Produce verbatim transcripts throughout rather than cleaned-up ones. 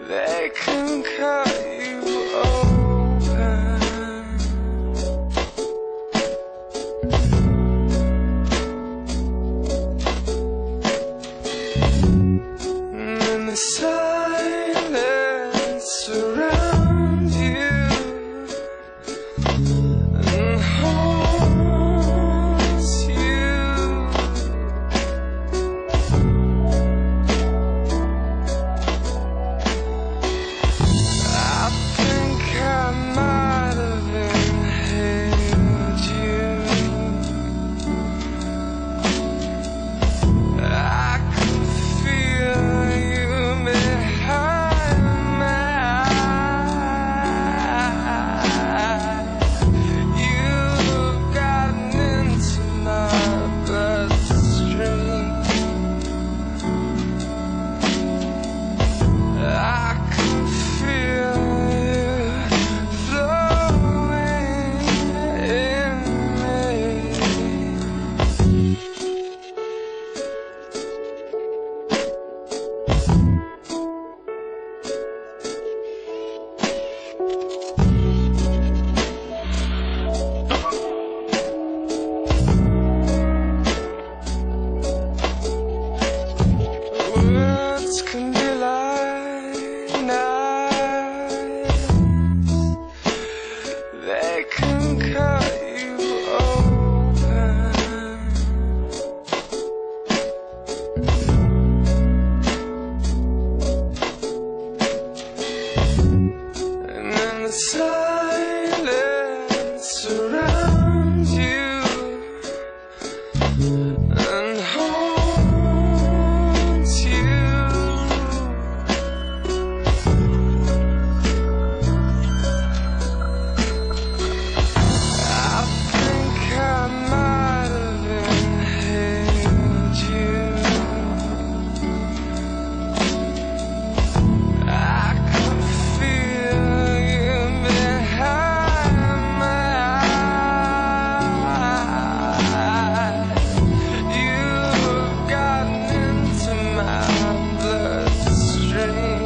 They can cut you open, and in the silence around you and haunts you, I think I might have inhaled you. I can feel you behind my eyes. You've gotten into my bloodstream. I can feel you flowing in me. Words can be like knives. They can cut you open, and in the silence around you and haunts you, I think I might have inhaled you. I can feel you behind my eyes. You've gotten into my bloodstream.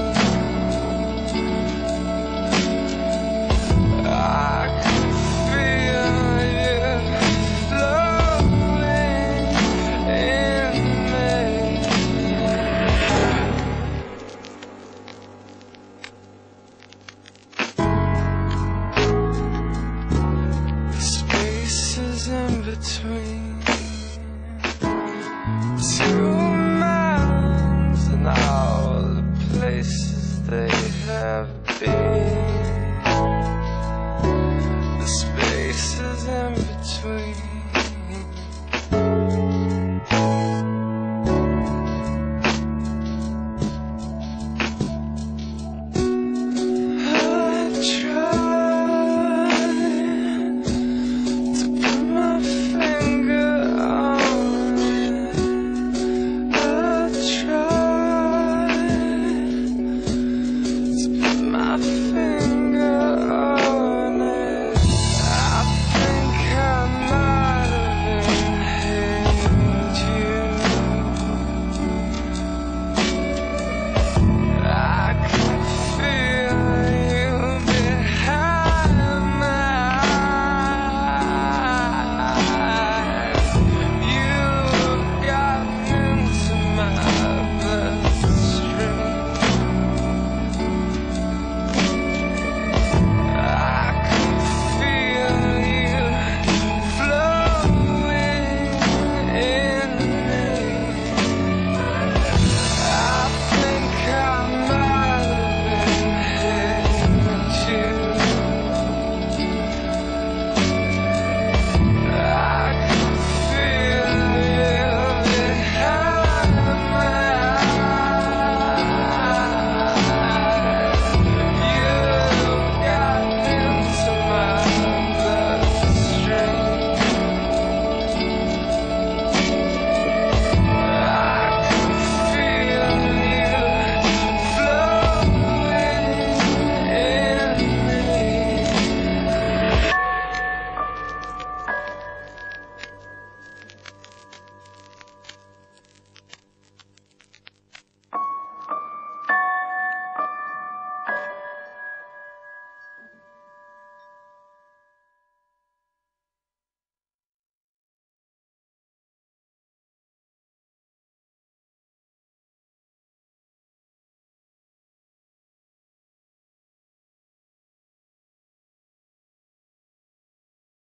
I can feel you flowing in me. The spaces in between two minds and all the places they have been.